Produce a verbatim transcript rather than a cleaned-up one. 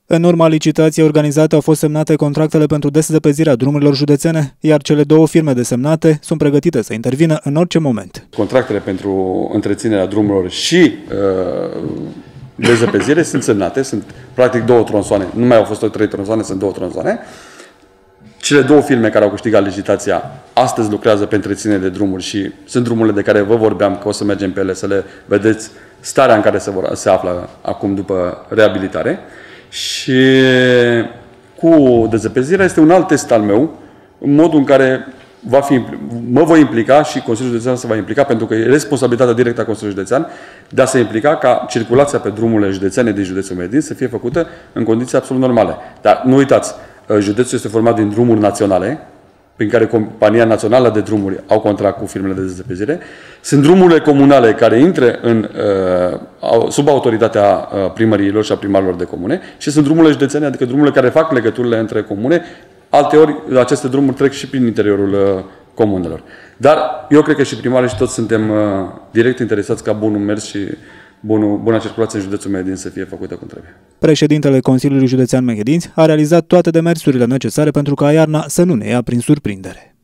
În urma licitației organizate au fost semnate contractele pentru dezăpezirea drumurilor județene, iar cele două firme desemnate sunt pregătite să intervină în orice moment. Contractele pentru întreținerea drumurilor și uh, dezăpezire sunt semnate, sunt practic două tronsoane, nu mai au fost trei tronsoane, sunt două tronsoane. Cele două firme care au câștigat licitația astăzi lucrează pe întreținere de drumuri și sunt drumurile de care vă vorbeam, că o să mergem pe ele să le vedeți starea în care se, vor, se află acum după reabilitare. Și cu dezăpezirea este un alt test al meu, în modul în care va fi, mă voi implica și Consiliul Județean se va implica, pentru că e responsabilitatea directă a Consiliului Județean de a se implica ca circulația pe drumurile județene din județul Mehedin să fie făcută în condiții absolut normale. Dar nu uitați, județul este format din drumuri naționale, prin care Compania Națională de Drumuri au contract cu firmele de dezăpezire. Sunt drumurile comunale care intră în, uh, sub autoritatea uh, primăriilor și a primarilor de comune și sunt drumurile județene, adică drumurile care fac legăturile între comune. Alteori, aceste drumuri trec și prin interiorul uh, comunelor. Dar eu cred că și primarii și toți suntem uh, direct interesați ca bunul mers și bunul, buna circulație în județul Mehedin să fie făcută cum trebuie. Președintele Consiliului Județean Mehedinți a realizat toate demersurile necesare pentru ca iarna să nu ne ia prin surprindere.